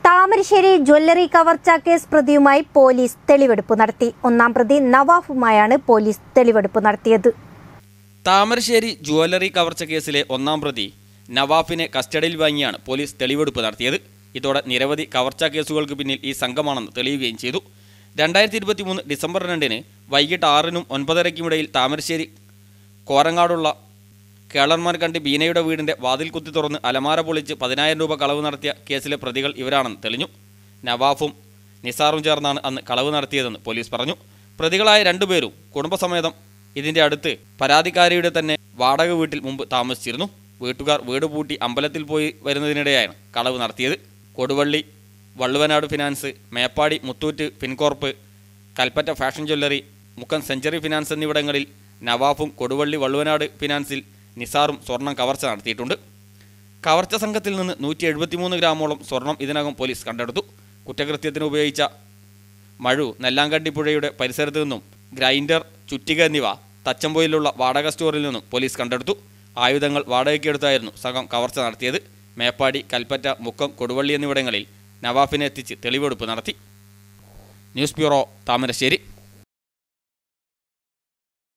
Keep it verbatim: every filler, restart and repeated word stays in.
Thamarassery jewellery കവർച്ച case പ്രതിയുമായി police തെളിവെടുപ്പ് നടത്തി. ഒന്നാം പ്രതി നവാഫുമായാണ് പോലീസ് തെളിവെടുപ്പ് നടത്തിയത്. താമരശ്ശേരി ജ്വല്ലറി കവർച്ച കേസിലെ ഒന്നാം പ്രതി നവാഫിനെ കസ്റ്റഡിയിൽ വാങ്ങിയാണ് പോലീസ് തെളിവെടുപ്പ് നടത്തിയത്. ഇതോടെ നിരവധി കവർച്ച കേസുകൾക്ക് പിന്നിൽ ഈ സംഘമാണെന്ന് തെളിയുകയും ചെയ്തു. രണ്ടായിരത്തി ഇരുപത്തി മൂന്ന് ഡിസംബർ രണ്ടിന് വൈകിട്ട് ആറിനും ഒൻപതരയ്ക്കുമിടയിൽ താമരശ്ശേരി കോരങ്ങാടുള്ള കേളന്മാർ കണ്ടി ബീനയുടെ വീടിൻ്റെ വാതിൽ കുത്തി തുറന്ന് അലമാര പൊളിച്ച് പതിനായിരം രൂപ കളവ് നടത്തിയ കേസിലെ പ്രതികൾ ഇവരാണെന്ന് തെളിഞ്ഞു. നവാഫും നിസാറും ചേർന്നാണ് അന്ന് കളവ് നടത്തിയതെന്ന് പോലീസ് പറഞ്ഞു. പ്രതികളായ രണ്ടുപേരും കുടുംബസമേതം ഇതിൻ്റെ അടുത്ത് പരാതിക്കാരിയുടെ തന്നെ വാടക വീട്ടിൽ മുമ്പ് താമസിച്ചിരുന്നു. വീട്ടുകാർ വീട് പൂട്ടി അമ്പലത്തിൽ പോയി വരുന്നതിനിടെയാണ് കളവ് നടത്തിയത്. Koduvally Valluvanad finance, Meppadi Muthoot Fincorp, Kalpetta fashion jewellery, Mukkam century finance എന്നിവിടങ്ങളിൽ നവാഫും കൊടുവള്ളി വള്ളുവനാട് ഫിനാൻസിൽ നിസാറും സ്വർണം കവർച്ച നടത്തിയിട്ടുണ്ട്. കവർച്ച സംഘത്തിൽ നിന്ന് നൂറ്റി എഴുപത്തിമൂന്ന് ഗ്രാമോളം സ്വർണം ഇതിനകം പോലീസ് കണ്ടെടുത്തു. കുറ്റകൃത്യത്തിന് ഉപയോഗിച്ച മഴു നെല്ലാങ്കണ്ടിപ്പുഴയുടെ പരിസരത്തു നിന്നും ഗ്രൈൻഡർ, ചുറ്റിക എന്നിവ തച്ചമ്പൊയിലുള്ള വാടക സ്റ്റോറിൽ നിന്നും പോലീസ് കണ്ടെടുത്തു. ആയുധങ്ങൾ വാടകയ്ക്കെടുത്തായിരുന്നു സംഘം കവർച്ച നടത്തിയത്. മേപ്പാടി, കൽപ്പറ്റ, മുക്കം, കൊടുവള്ളി എന്നിവിടങ്ങളിൽ നവാഫിനെ എത്തിച്ച് തെളിവെടുപ്പ് നടത്തി. News bureau, Thamarassery.